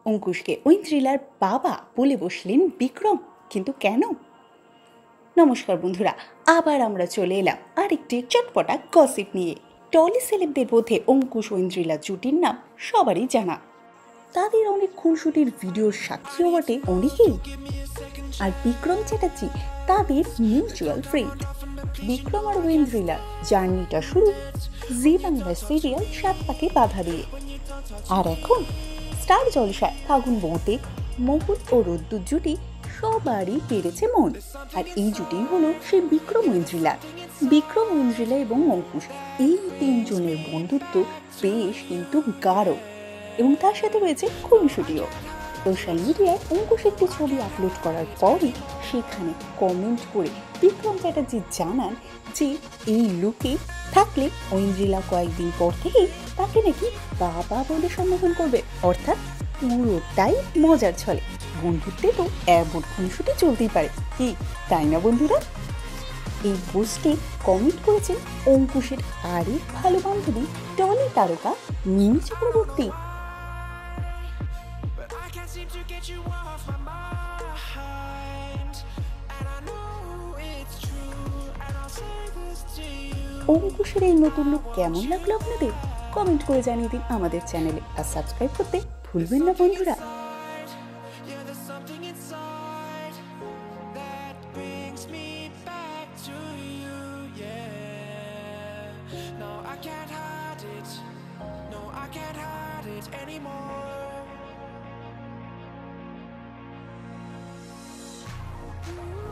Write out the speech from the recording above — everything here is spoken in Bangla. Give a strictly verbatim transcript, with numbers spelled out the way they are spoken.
অঙ্কুশকে ঐন্দ্রিলার বাবা বলে বসলেন বিক্রম, কিন্তু কেন? নমস্কার বন্ধুরা, আবার আমরা চলে এলাম আরেকটি চটপটা গসিপ নিয়ে। টলি সেলেবদের মধ্যে অঙ্কুশ ঐন্দ্রিলা জুটির নাম সবারই জানা। তাদের অনেক খুনসুটির ভিডিওর সাক্ষীও বটে অনেকেই। আর বিক্রম চ্যাটার্জি তাদের মিউচুয়াল ফ্রেন্ড। বিক্রম আর ঐন্দ্রিলার জার্নিটা শুরু জি বাংলা সিরিয়াল সাত পাকে বাধা দিয়ে। আর এখন স্টার জলসায় ফাগুন বৌতে মহুল ও রোদ্দুর জুটি সবারই পেরেছে মন। আর এই জুটি হলো সেই বিক্রম ঐন্দ্রিলা। বিক্রম ঐন্দ্রিলা এবং অঙ্কুশ এই তিনজনের বন্ধুত্ব বেশ কিন্তু গাঢ়, এবং তার সাথে রয়েছে খুনসুটিও। সোশ্যাল মিডিয়ায় অঙ্কুশ একটি ছবি আপলোড করার পরই সেখানে কমেন্ট করে বিক্রম চ্যাটার্জি জানান যে এই লুকে থাকলে ঐন্দ্রিলা কয়েকদিন পর থেকেই তাকে নাকি বাবা বলে সম্বোধন করবে, অর্থাৎ পুরোটাই মজার ছলে। বন্ধুত্বে তো এমন খুনসুটি চলতেই পারে, কি তাই না বন্ধুরা? এই পোস্টে কমেন্ট করেছেন অঙ্কুশের আরেক ভালো বান্ধবী টলি তারকা মিমি চক্রবর্তী। অঙ্কুশের এই নতুন লুক কেমন লাগলো আপনাদের? কমেন্ট করে জানিয়ে দিন আমাদের চ্যানেলে, আর সাবস্ক্রাইব করতে ভুলবেন না বন্ধুরা। No, I can't hide it. No, I can't hide it anymore.